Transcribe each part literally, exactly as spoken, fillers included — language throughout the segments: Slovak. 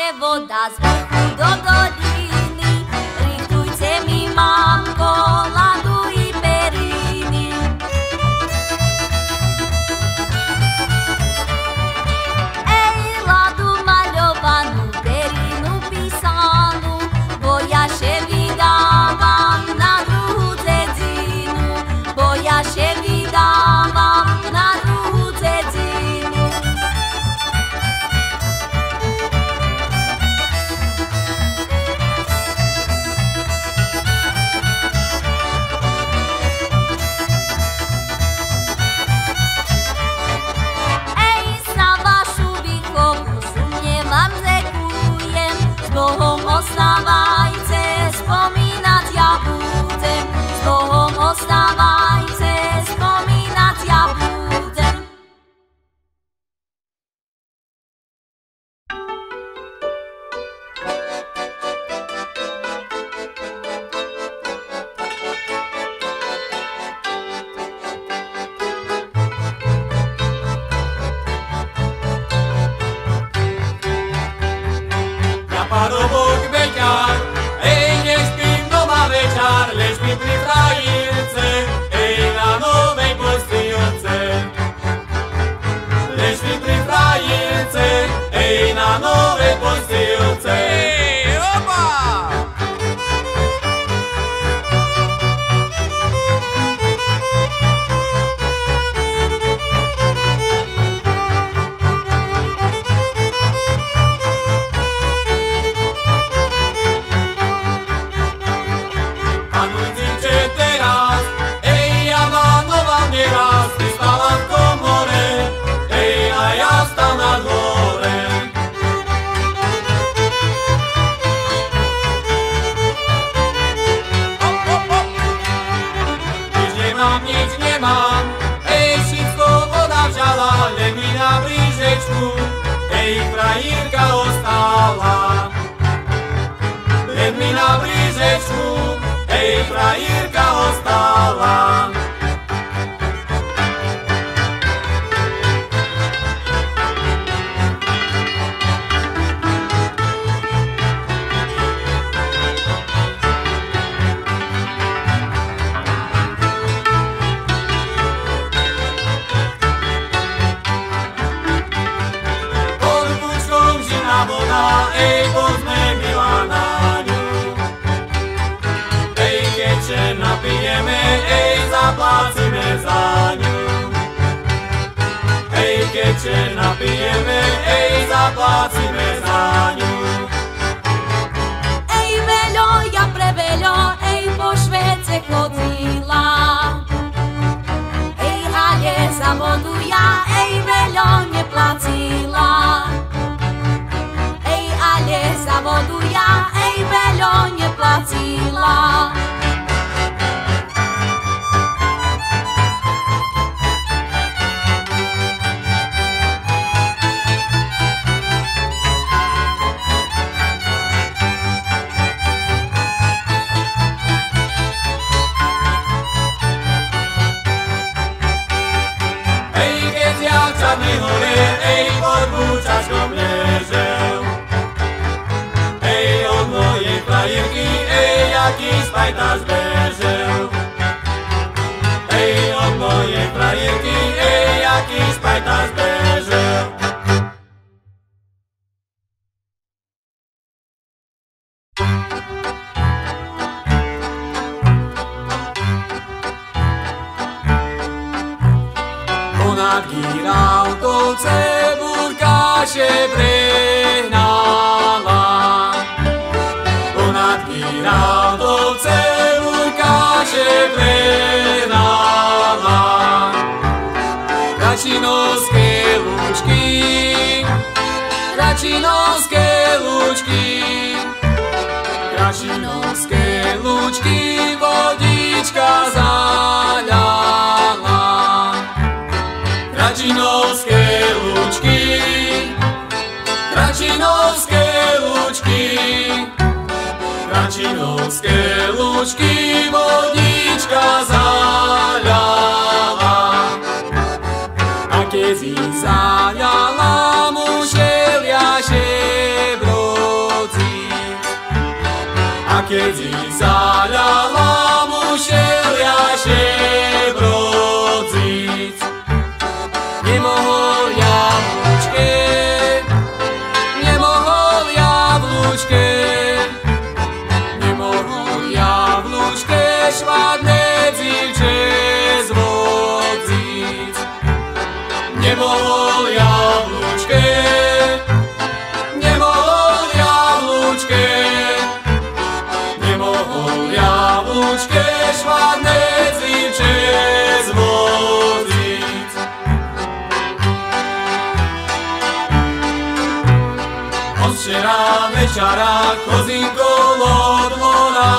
voda z vrchu do doliny. Richtujte mi, mamko, ladu i periny. Ej, ladu maľovanú, perinu písanú, bo ja še vydávam na druhú cedzinu, bo ja še vydávam na druhú cedzinu. Ej, sa vašu výchovu sumne vám zekujem, s Bohom ostávajte, spomínať ja budem, s Bohom ostávajte, spomínať ja budem. Parobok beťar, ej, nespím doma večer, lež mi pri frajírce, ej, na novej postýlce. Lež mi pri frajírce, ej, na novej postýlce. Ej, opa! Ej, frajírka ostala, len mi na blížečku, ej, frajírka ostala. Ej, pozme Milana ňu. Ej, keď še napijeme, ej, zaplácime za ňu. Ej, keď še napijeme, ej, zaplácime za ňu. Ej, veľo, ja pre veľo, ej, po Švédce chodila. Ej, ale za vodu ja, ej, veľo neplacila. Ale za vodu ja, ej, veľo neplacila. Ej, keď ja v Čarnej hore, ej, pod Búčačkom ležel. Ej, od mojej frajírky, ej, jaký špajtaš bežel. Ej, od mojej frajírky, ej, jaký špajtaš bežel. Ponad Girautovce burka še prehnala. Ponad Girautovce burka še prehnala. Račinovské lúčky, Račinovské lúčky, Račinovské lúčky, vodička zaľala. Račinovské lúčky, Račinovské lúčky, Račinovské lúčky, vodička zaľala. A keď si zaľala, muželia šebro keď ich zaľala, musel ja šebrodziť. Nemohol ja v lúčke, nemohol ja v lúčke, nemohol ja v lúčke švadné dzivče zvodziť. Nemohol ja v lúčke, nemohol ja v lúčke, nemohol ja v lúčke švadné dzivče zvodziť. Od včera večera chodím kolo dvora,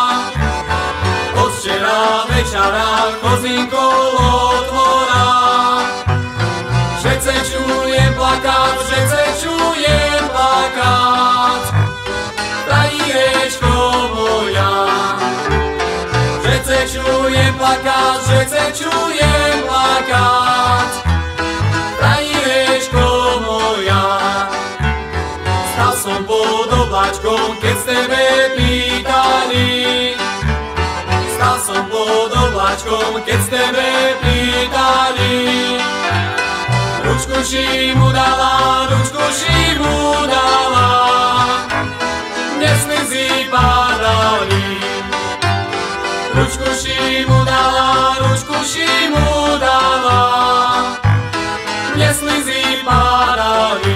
od včera večera chodím kolo dvora. Všetce čujem plakať, všetce čujem plakať, krajinečko moja. Všetce čujem plakať, všetce čujem plakať, krajinečko moja. Stal som pod oblačkom, keď z tebe pýtali, stal som pod oblačkom, keď z tebe pýtali. Ručku si mu dala, ručku si mu dala, mne slzy padali. Ručku si mu dala, ručku si mu dala, mne slzy padali.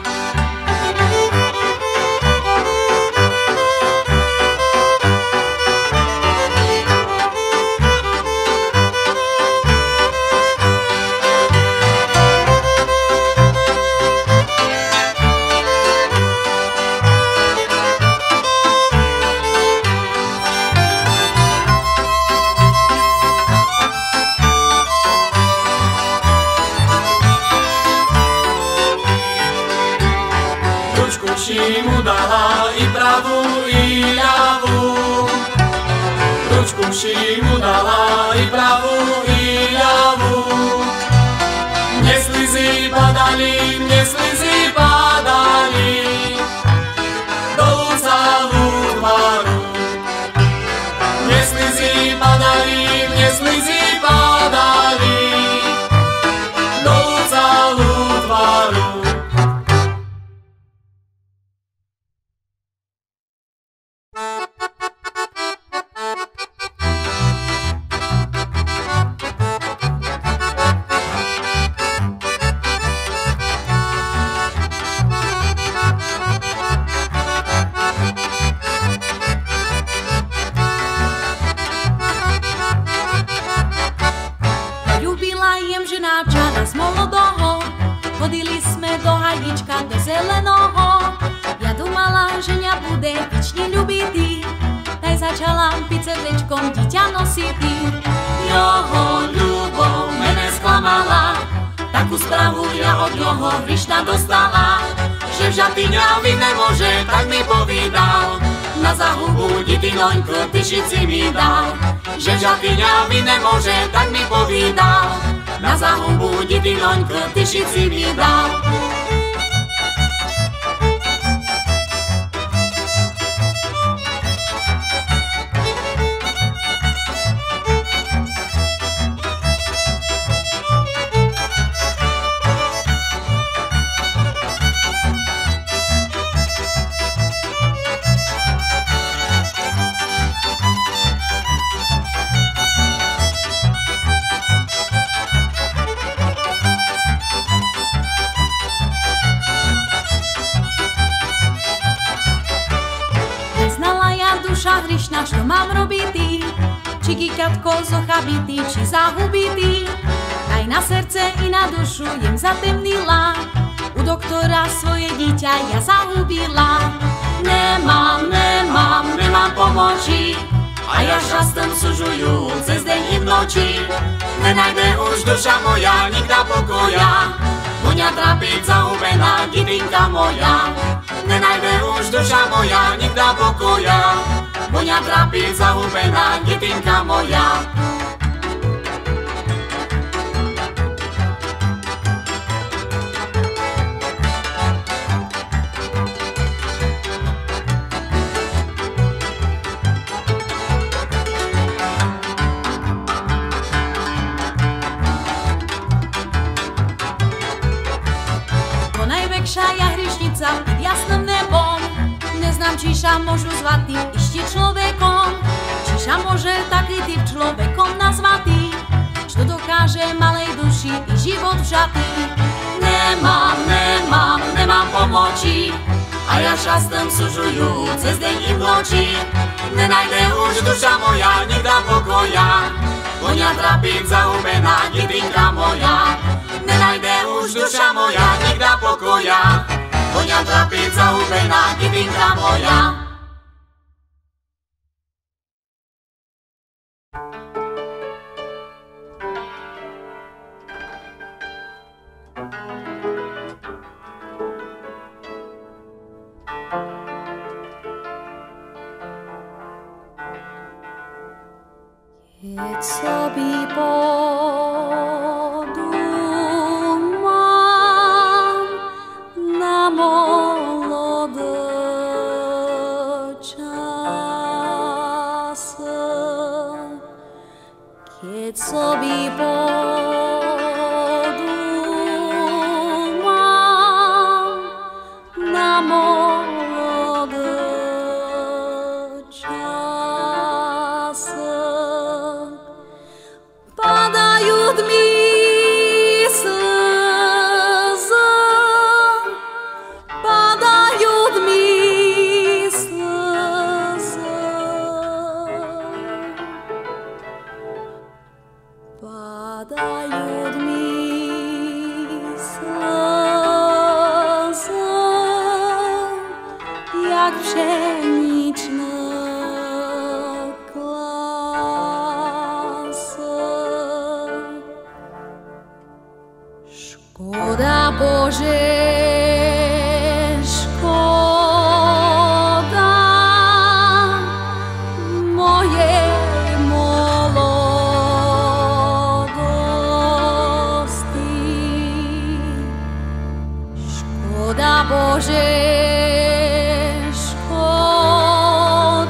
Ručku si mu dala i pravú, i ľavú. Ručku si mu dala i pravú, i ľavú. Mne slzy padali, mne slzy padali, dolu celú tváru. Mne slzy padali, mne slzy padali, dolu celú tváru. Z molodoho chodili sme do hajdička, do zelenoho. Ja dumala, že ňa bude vične ľubitý, tak začala piť srdečkom dieťa nositý. Joho ľubov mene sklamala, takú správu ja od ňoho hrišna dostala, že vžatyňavi nemôže, tak mi povídal, na zahubu ditiňoňko tyšici mi dal. Že vžatyňavi nemôže, tak mi povídal, na zahubu ditiňoňko tyšici mi dal. Duša hrišná, čo mám robitý, či kikatko zochabitý, či zahubitý. Aj na srdce i na dušu jem zatemnila, u doktora svoje dieťa ja zahubila. Nemám, nemám, nemám pomoci, a ja šastom sužujú cez deň i v noči. Nenajde už duša moja nikda pokoja, mňa trápiť zahubená dietinka moja. Nenajde už duša moja nikda pokoja, mňa trápiť zahubená dietinka moja. jasným nebom. Neznám, či sa môžu zvatý ešte človekom, či sa môže taký typ človekom nazvatý, čo dokáže malej duši i život vžatý. Nemám, nemám, nemám pomoci, a ja šťastím sužujú cez deň i v noci. Nenajde už duša moja nikda pokoja, koňa trápiť zahubená dedinka moja. Nenajde už duša moja nikda pokoja, koňa trápiť zahubená dedinka moja. Keď sobie podumám na molodé časy, keď sobie podumám na molodé časy, падают ми слезы, падают ми слезы, падают ми слезы, jak pszeniczne Škoda Bože, škoda mojej mladosti. Škoda Bože, škoda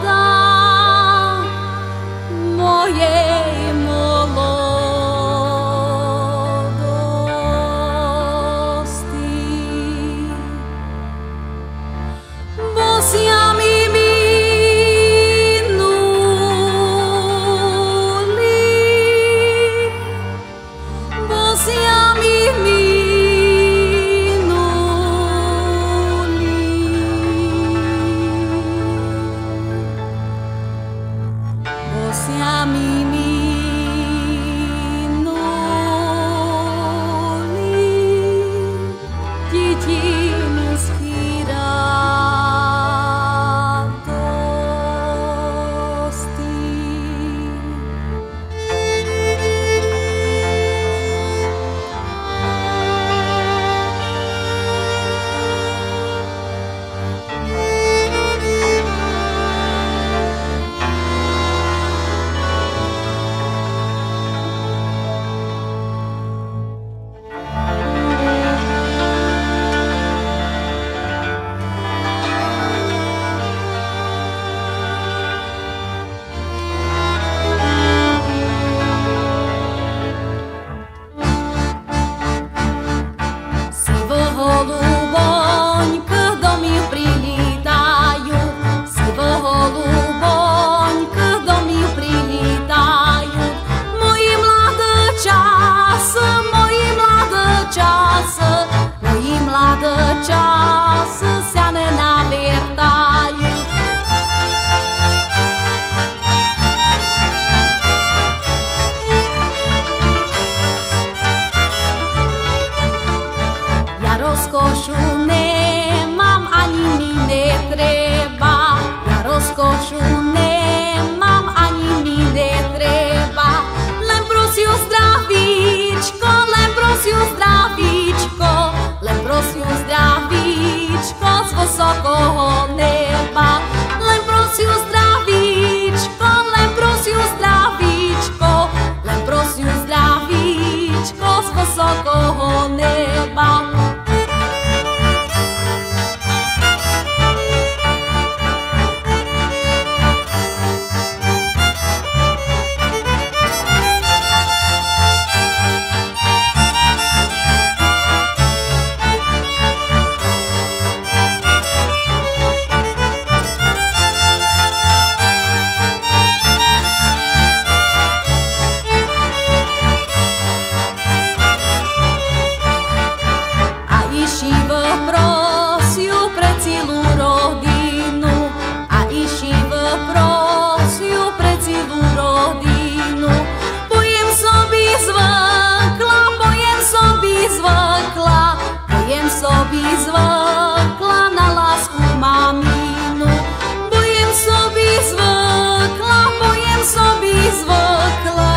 celú rodinu a iši v prosiu pre celú rodinu. Pojem sobi zvykla, pojem sobi zvykla, pojem sobi zvykla na lásku maminu. Pojem sobi zvykla, pojem sobi zvykla.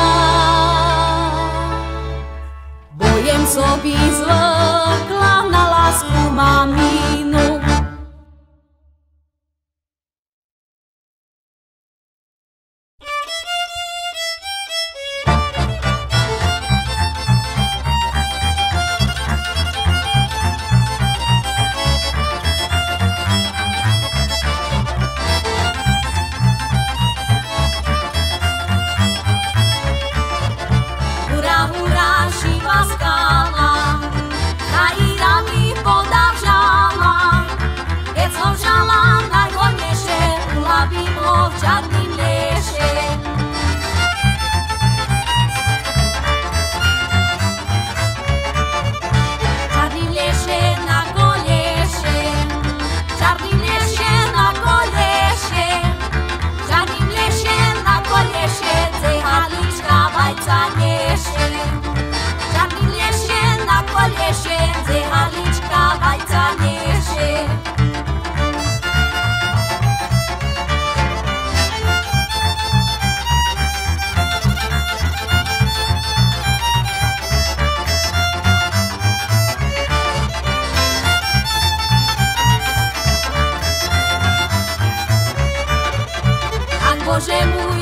Pojem sobi zvykla na lásku maminu. Hurá, hurá, živá skala, krajína mi podavžala. Keď som žala najhodnejšie, uľavím ho v čarným leše. Čarným leše na koleše, čarným leše na koleše, čarným leše na koleše, cehalička vajca neše. Čarným leše na koleše, cehalička vajca neše. Ak Bože mu